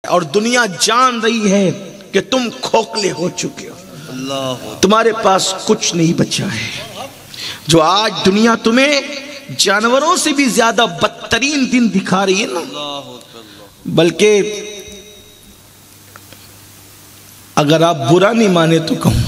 और दुनिया जान रही है कि तुम खोखले हो चुके हो, तुम्हारे पास कुछ नहीं बचा है। जो आज दुनिया तुम्हें जानवरों से भी ज्यादा बदतरीन दिन दिखा रही है ना, बल्कि अगर आप बुरा नहीं माने तो कहूं,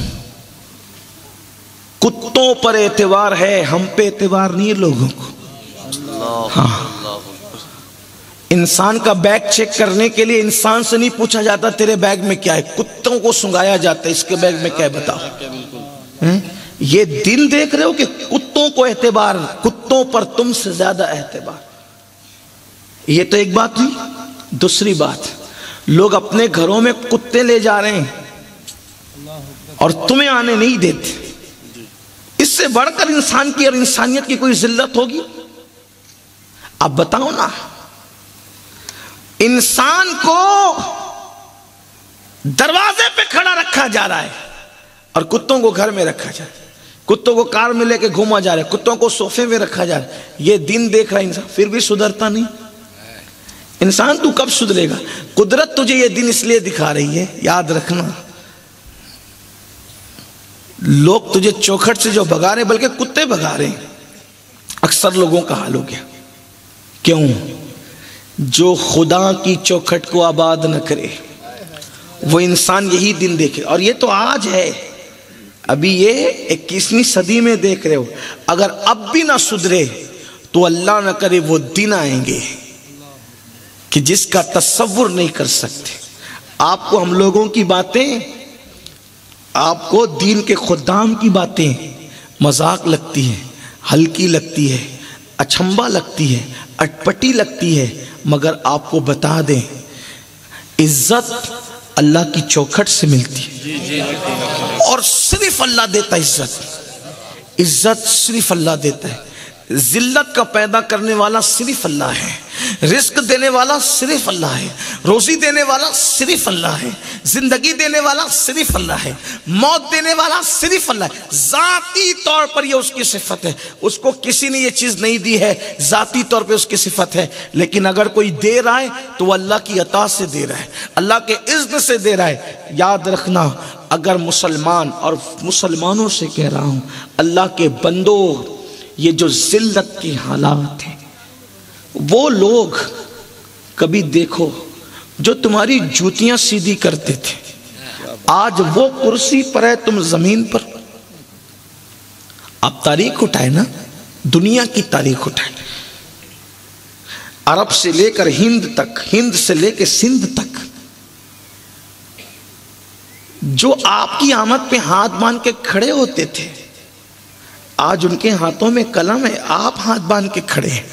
कुत्तों पर एतबार है, हम पे एतबार नहीं है लोगों को। हाँ, इंसान का बैग चेक करने के लिए इंसान से नहीं पूछा जाता तेरे बैग में क्या है, कुत्तों को सुंघाया जाता है इसके बैग में क्या है बताओ। ये दिन देख रहे हो कि कुत्तों को एतबार, कुत्तों पर तुमसे ज्यादा एतबार। ये तो एक बात हुई। दूसरी बात, लोग अपने घरों में कुत्ते ले जा रहे हैं और तुम्हें आने नहीं देते। इससे बढ़कर इंसान की और इंसानियत की कोई जिल्लत होगी? अब बताओ ना, इंसान को दरवाजे पे खड़ा रखा जा रहा है और कुत्तों को घर में रखा जा रहा है, कुत्तों को कार में लेके घूमा जा रहा है, कुत्तों को सोफे में रखा जा रहा है। ये दिन देख रहा है इंसान, फिर भी सुधरता नहीं। इंसान तू कब सुधरेगा? कुदरत तुझे ये दिन इसलिए दिखा रही है, याद रखना। लोग तुझे चौखट से जो भगा रहे, बल्कि कुत्ते भगा रहे हैं। अक्सर लोगों का हाल हो गया। क्यों? जो खुदा की चौखट को आबाद न करे वो इंसान यही दिन देखे। और ये तो आज है, अभी ये 21वीं सदी में देख रहे हो। अगर अब भी ना सुधरे तो अल्लाह न करे वो दिन आएंगे कि जिसका तसव्वुर नहीं कर सकते। आपको हम लोगों की बातें, आपको दीन के खुदाम की बातें मजाक लगती है, हल्की लगती है, अचंभा लगती है, अटपटी लगती है, मगर आपको बता दें इज्जत अल्लाह की चौखट से मिलती है। और सिर्फ अल्लाह देता है इज्जत। इज्जत सिर्फ अल्लाह देता है। जिल्लत का पैदा करने वाला सिर्फ अल्लाह है। रिस्क देने वाला सिर्फ अल्लाह है। रोजी देने वाला सिर्फ अल्लाह है। जिंदगी देने वाला सिर्फ अल्लाह है। मौत देने वाला सिर्फ अल्लाह है। जाती तौर पर ये उसकी सिफत है। उसको किसी ने ये चीज नहीं दी है, जाती तौर पे उसकी सिफत है। लेकिन अगर कोई दे रहा है तो वो अल्लाह की अता से दे रहा है, अल्लाह के इज़्न से दे रहा है। याद रखना, अगर मुसलमान, और मुसलमानों से कह रहा हूं, अल्लाह के बंदो, ये जो जिल्लत की हालात है, वो लोग कभी देखो जो तुम्हारी जूतियां सीधी करते थे, आज वो कुर्सी पर है, तुम जमीन पर। आप तारीख उठाए ना, दुनिया की तारीख उठाए, अरब से लेकर हिंद तक, हिंद से लेकर सिंध तक, जो आपकी आमद पे हाथ बांध के खड़े होते थे, आज उनके हाथों में कलम है, आप हाथ बांध के खड़े हैं।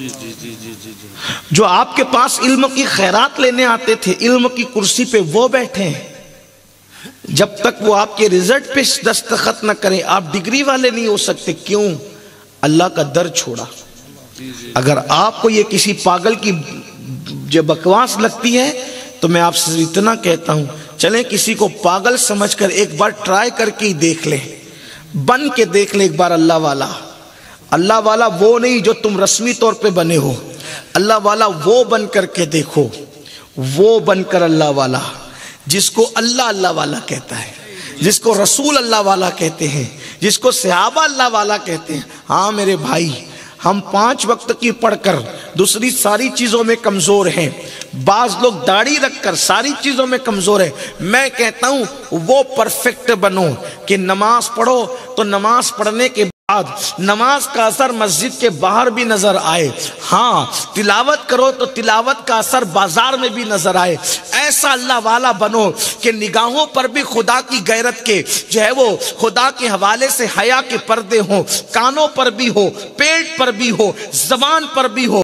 जो आपके पास इल्म की खैरात लेने आते थे, इल्म की कुर्सी पे वो बैठे हैं। जब तक वो आपके रिजल्ट पे दस्तखत न करें, आप डिग्री वाले नहीं हो सकते। क्यों? अल्लाह का दर छोड़ा। अगर आपको ये किसी पागल की जो बकवास लगती है तो मैं आपसे इतना कहता हूं, चलें किसी को पागल समझकर एक बार ट्राई करके ही देख लें, बन के देख ले एक बार अल्लाह वाला। अल्लाह वाला वो नहीं जो तुम रस्मी तौर पे बने हो, अल्लाह वाला वो बन करके देखो, वो बनकर अल्लाह वाला, जिसको अल्लाह अल्लाह वाला कहता है, जिसको रसूल अल्लाह वाला कहते हैं, जिसको सहाबा अल्लाह वाला कहते हैं। हाँ मेरे भाई, हम 5 वक्त की पढ़कर दूसरी सारी चीजों में कमजोर हैं। बाज लोग दाढ़ी रखकर सारी चीजों में कमजोर है। मैं कहता हूं वो परफेक्ट बनो कि नमाज पढ़ो तो नमाज पढ़ने के बाद नमाज का असर मस्जिद के बाहर भी नजर आए। हाँ, तिलावत करो तो तिलावत का असर बाजार में भी नजर आए। ऐसा अल्लाह वाला बनो कि निगाहों पर भी खुदा की गैरत के जो है वो खुदा के हवाले से हया के पर्दे हो, कानों पर भी हो, पेट पर भी हो, जबान पर भी हो।